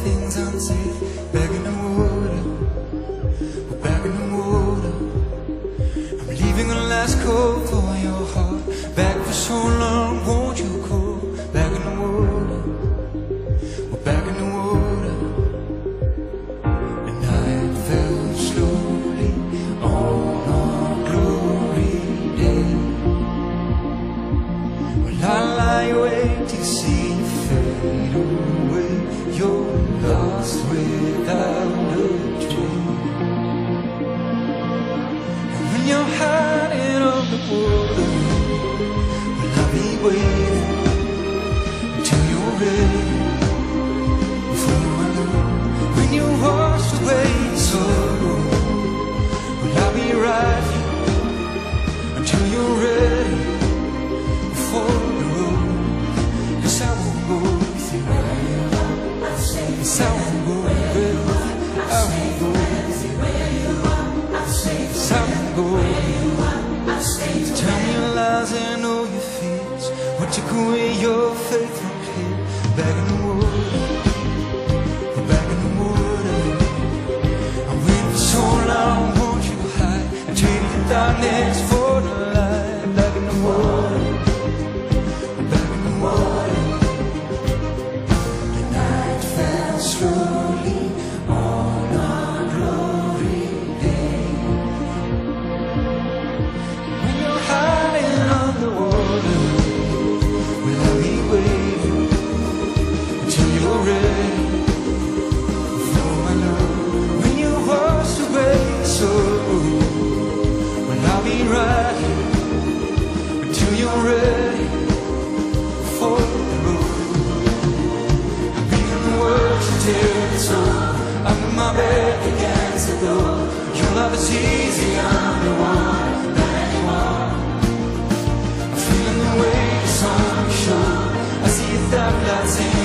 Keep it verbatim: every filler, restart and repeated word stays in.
everything's unsafe. Back in the water, we're back in the water. I'm leaving a last call for your heart. Back for so long, won't you call? Back in the water, we're back in the water. The night fell slowly on our glory day. Well, I lie awake to see you fade away. You're lost without a trace. And when you're hiding on the water, well, I'll be waiting until you're ready. For my love, when you washed away your sorrow, well, I'll be right here until you're ready for the road. 'Cause I won't go with you. Yes, I won't go with you. I won't go with you. Yes, I won't go with you. So tell me your lies and all your fears. What took away your faith from here? Back in the water, we're back in the water. I'm waiting for so long, won't you hide? I traded the darkness for the light. Back in the water, we're back in the water. The night fell slowly on our glory day. When you're hiding on the water, well, I'll be waiting until you're ready for my love. When you washed away your sorrow, well, I'll be right here until you're ready for the road. I've been in the works until it's over. I put my back against the door. Your love is easy, I'm the one that anyone. I'm feeling the weight that's on your shoulder. I see a dark lights in